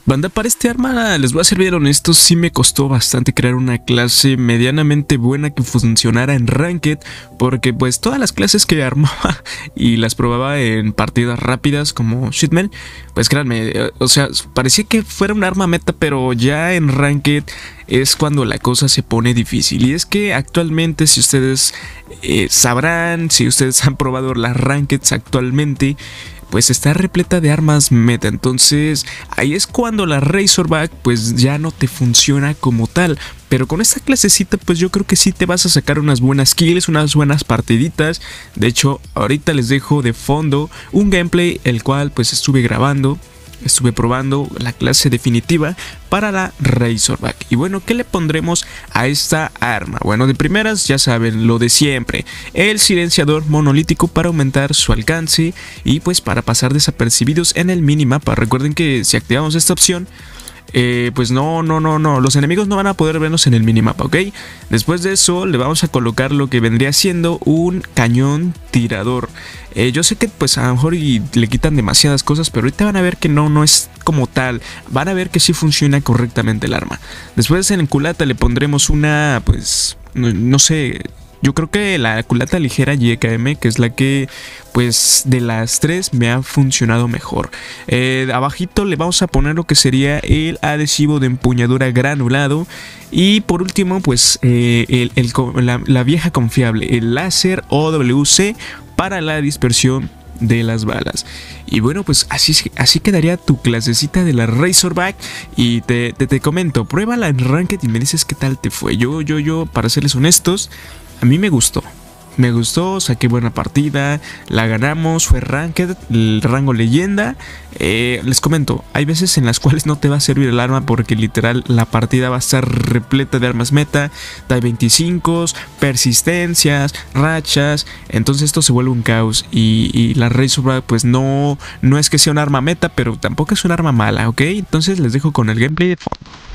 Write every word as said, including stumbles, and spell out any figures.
Banda, para este arma, les voy a ser bien honestos, sí me costó bastante crear una clase medianamente buena que funcionara en Ranked, porque pues todas las clases que armaba y las probaba en partidas rápidas como Shitman, pues créanme, o sea, parecía que fuera un arma meta, pero ya en Ranked es cuando la cosa se pone difícil. Y es que actualmente, si ustedes eh, sabrán, si ustedes han probado las Rankeds actualmente, pues está repleta de armas meta. Entonces ahí es cuando la Razorback pues ya no te funciona como tal. Pero con esta clasecita pues yo creo que sí te vas a sacar unas buenas kills, unas buenas partiditas. De hecho ahorita les dejo de fondo un gameplay el cual pues estuve grabando. Estuve probando la clase definitiva para la Razorback. Y bueno, ¿qué le pondremos a esta arma? Bueno, de primeras ya saben lo de siempre. El silenciador monolítico para aumentar su alcance y pues para pasar desapercibidos en el minimapa. Recuerden que si activamos esta opción, Eh, pues no, no, no, no, los enemigos no van a poder vernos en el minimapa, ¿ok? Después de eso le vamos a colocar lo que vendría siendo un cañón tirador. eh, Yo sé que pues a lo mejor y le quitan demasiadas cosas, pero ahorita van a ver que no, no es como tal. Van a ver que sí funciona correctamente el arma. Después en el culata le pondremos una, pues, no, no sé... Yo creo que la culata ligera Y K M, que es la que, pues, de las tres me ha funcionado mejor. Eh, abajito le vamos a poner lo que sería el adhesivo de empuñadura granulado. Y por último, pues, eh, el, el, la, la vieja confiable, el láser O W C para la dispersión de las balas. Y bueno, pues así, así quedaría tu clasecita de la Razorback. Y te, te, te comento, pruébala en Ranked y me dices qué tal te fue. Yo, yo, yo, para serles honestos, a mí me gustó, me gustó, saqué buena partida, la ganamos, fue Ranked, el rango leyenda. eh, Les comento, hay veces en las cuales no te va a servir el arma porque literal la partida va a estar repleta de armas meta, de veinticinco, persistencias, rachas, entonces esto se vuelve un caos. Y, y la Razorback pues no, no es que sea un arma meta, pero tampoco es un arma mala, ¿ok? Entonces les dejo con el gameplay de fondo.